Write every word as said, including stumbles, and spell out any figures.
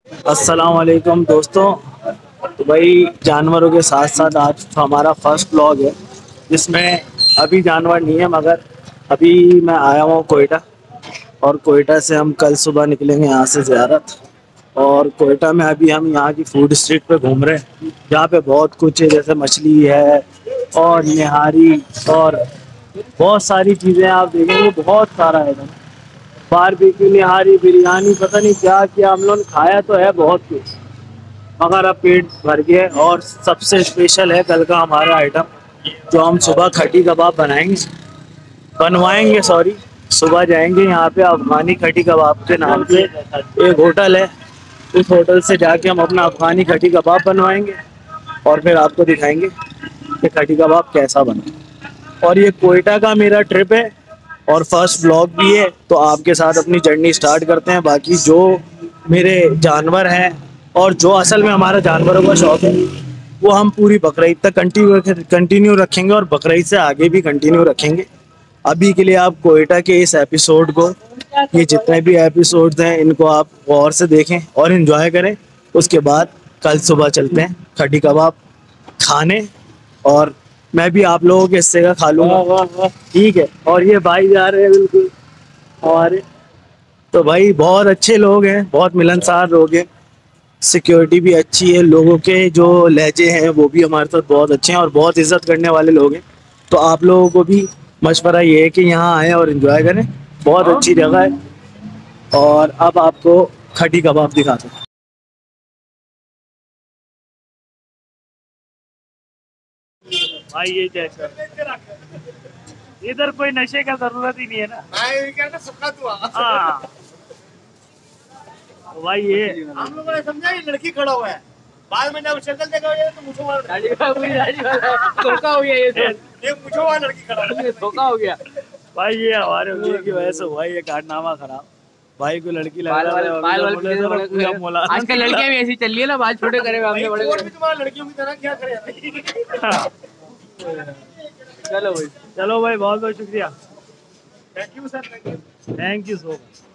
अस्सलाम वालेकुम दोस्तों। तो भाई जानवरों के साथ साथ आज हमारा फर्स्ट व्लॉग है जिसमें अभी जानवर नहीं है, मगर अभी मैं आया हूँ कोयटा, और कोयटा से हम कल सुबह निकलेंगे यहाँ से ज़ियारत। और कोयटा में अभी हम यहाँ की फूड स्ट्रीट पे घूम रहे हैं जहाँ पे बहुत कुछ है, जैसे मछली है और निहारी और बहुत सारी चीज़ें आप देखेंगे, बहुत सारा है। बारबेक्यू, निहारी, बिरयानी, पता नहीं क्या क्या हम लोग ने खाया तो है बहुत कुछ, मगर अब पेट भर गया। और सबसे स्पेशल है कल का हमारा आइटम, जो हम सुबह खटी कबाब बनाएंगे बनवाएंगे सॉरी सुबह जाएंगे यहाँ पे अफगानी खटी कबाब के नाम से एक होटल है, उस होटल से जाके हम अपना अफगानी खटी कबाब बनवाएंगे और फिर आपको दिखाएंगे कि खटी कबाब कैसा बना। और ये कोयटा का मेरा ट्रिप है और फर्स्ट ब्लॉग भी है, तो आपके साथ अपनी जर्नी स्टार्ट करते हैं। बाकी जो मेरे जानवर हैं और जो असल में हमारा जानवरों का शौक है वो हम पूरी बकरीद तक कंटिन्यू कंटिन्यू रखेंगे और बकरीद से आगे भी कंटिन्यू रखेंगे। अभी के लिए आप कोयटा के इस एपिसोड को, ये जितने भी एपिसोड्स हैं इनको आप गौर से देखें और इन्जॉय करें। उसके बाद कल सुबह चलते हैं खटी कबाब खाने, और मैं भी आप लोगों के हिस्से का खा लूँगा, ठीक है। और ये भाई जा रहे हैं बिल्कुल हमारे, तो भाई बहुत अच्छे लोग हैं, बहुत मिलनसार लोग हैं, सिक्योरिटी भी अच्छी है, लोगों के जो लहजे हैं वो भी हमारे साथ बहुत अच्छे हैं और बहुत इज्जत करने वाले लोग हैं। तो आप लोगों को भी मशवरा ये है कि यहाँ आएँ और इन्जॉय करें, बहुत अच्छी जगह है। और अब आपको खटी कबाब दिखाते हैं। भाई ये चेक कर, इधर कोई नशे का जरूरत ही नहीं है ना। हाँ तो भाई ये हम लोगों ने समझा ये लड़की खड़ा हुआ है, बाद में जब शक्ल देखा तो मुझे धोखा हो गया, ये ये पूछो वहाँ लड़की खड़ा धोखा हो गया। भाई ये हमारे उंगली की वजह से हुआ ये कारनामा खराब, भाई को लड़की लगा बाल वाल बाल वाल आजकल लड़कियां भी ऐसी चल रही है ना, बाल छोटे करे हमने बड़े और भी तुम्हारा लड़कियों की तरह क्या करे। चलो भाई चलो भाई, बहुत बहुत शुक्रिया। Thank you sir, thank you so much.